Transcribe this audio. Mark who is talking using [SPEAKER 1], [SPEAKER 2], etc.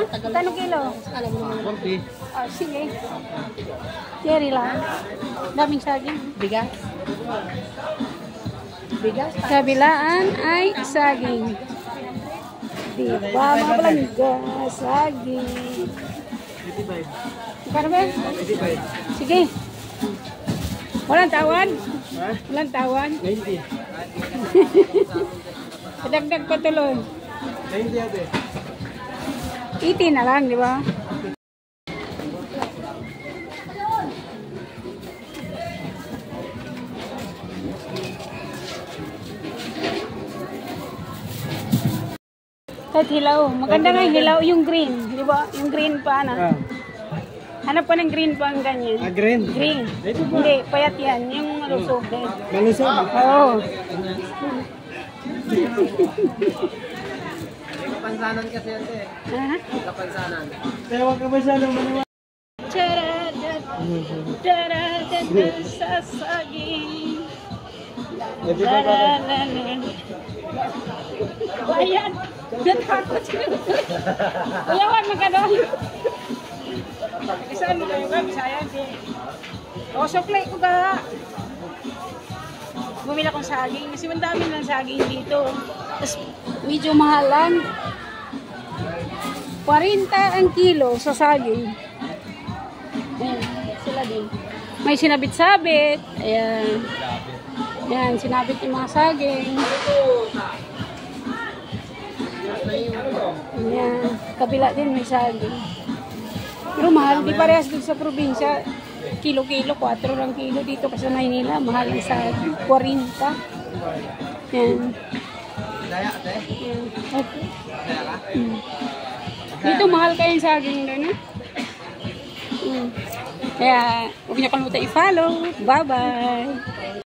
[SPEAKER 1] Kano kilo?
[SPEAKER 2] 40.
[SPEAKER 1] Oh, sige. Cherry lang. Daming saging.
[SPEAKER 3] Bigas. Bigas.
[SPEAKER 1] Kabilaan ay saging. Diba, mga palangga, saging.
[SPEAKER 2] 85.
[SPEAKER 1] Kano ba?
[SPEAKER 2] 85.
[SPEAKER 1] Sige. Walang tawan?
[SPEAKER 2] Ha?
[SPEAKER 1] Walang tawan?
[SPEAKER 2] 90.
[SPEAKER 1] Dagdag pa tuloy.
[SPEAKER 2] 90 ate.
[SPEAKER 1] 80 na lang, di ba? Kahit hilaw. Maganda nga yung hilaw, yung green. Di ba? Yung green pa na.
[SPEAKER 2] Ah.
[SPEAKER 1] Hanap pa ng green pa ang ganyan.
[SPEAKER 2] Green.
[SPEAKER 1] Green.
[SPEAKER 2] Ito ba?
[SPEAKER 1] Hindi, payat yan. Yung malusog din.
[SPEAKER 2] Malusog.
[SPEAKER 1] Oo.
[SPEAKER 3] Kapansanan kasi ate.
[SPEAKER 1] Ha?
[SPEAKER 3] Kapansanan.
[SPEAKER 2] Kaya wag ka masyadong maniwala.
[SPEAKER 1] Charadad sa saging.
[SPEAKER 2] Ito ba ba?
[SPEAKER 1] Ayan. Natakot siya. Uyawan mo ka doon. Isaan mo kayo ba? Bisaya. O, suklay ko ka. Bumila kong saging. Kasi mandami ng saging dito. Tapos medyo mahalan. 40 ang kilo sa saging. Ayan, sila din. May sinabit-sabit. Ayan. Ayan, sinabit yung mga saging. Ayan. Kabila din may saging. Pero mahal, di parehas dito sa probinsya. Kilo-kilo, 4 lang kilo dito kasi sa Maynila. Mahal yung saging. 40. Ayan.
[SPEAKER 3] Daya ate.
[SPEAKER 1] Ayan. Okay.
[SPEAKER 3] Daya ka?
[SPEAKER 1] Dito mahal kayong saging doon, ha? Kaya, huwag niyo kalimutan i-follow. Bye-bye!